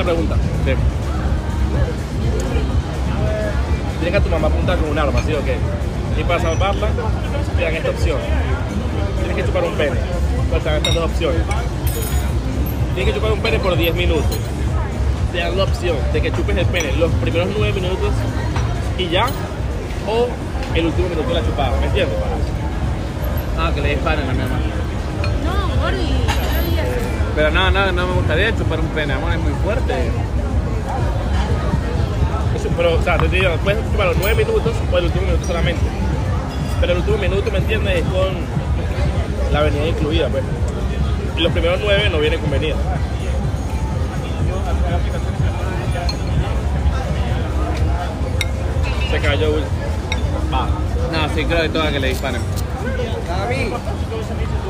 otra pregunta. Sí. Tienes que a tu mamá apuntar con un arma, ¿sí o qué? Y para salvarla, te dan esta opción. Tienes que chupar un pene. Pues te dan estas dos opciones. Tienes que chupar un pene por 10 minutos. Te dan la opción de que chupes el pene los primeros 9 minutos y ya, o el último minuto de la chupada, ¿me entiendes? Ah, que le disparen a mi mamá. No, Gordy, no digas eso. Pero no me gustaría chupar un pene, amor, es muy fuerte. Eso, pero, o sea, te digo, puedes chupar los 9 minutos o el último minuto solamente. Pero el último minuto, ¿me entiendes? Es con la avenida incluida, pues. Y los primeros 9 no vienen con venida. Se cayó, Will. No, sí creo que toca que le disparen. David.